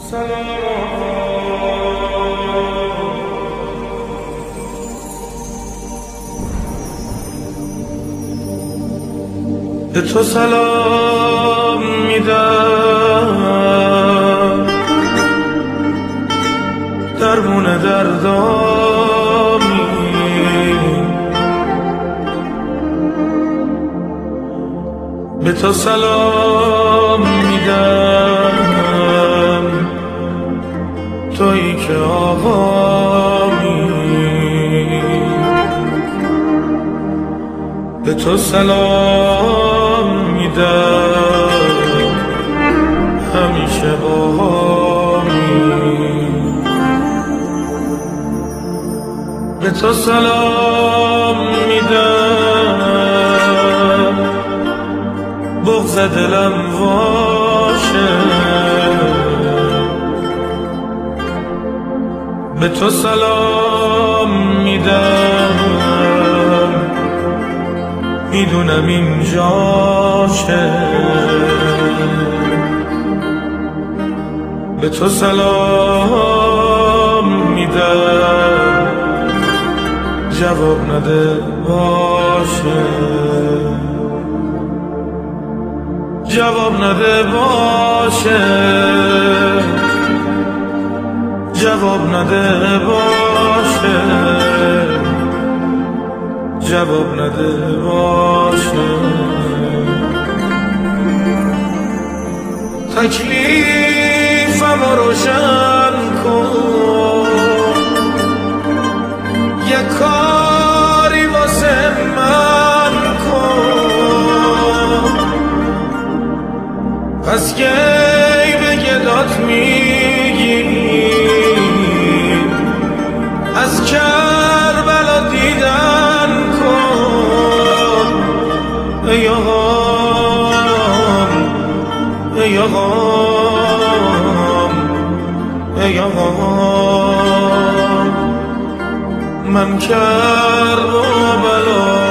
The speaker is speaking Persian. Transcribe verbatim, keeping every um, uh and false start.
به تو سلام میدم، درمون دردامی، به تو سلام میدم، تویی که آقامی، به تو سلام میدم، همیشه باهامی، به تو سلام میدم، بغض دلم واشه، به تو سلام میدم، میدونم این جاشه، به تو سلام میدم، جواب نده باشه، جواب نده باشه، جواب نده باشه، جواب نده باشه. تکلیفم روشن کن، یک کاری واسه من کن، پس کی به گدات میگیری، از کربلا دیدن کن، ای آقام، ای آقام، ای آقام، من کربلا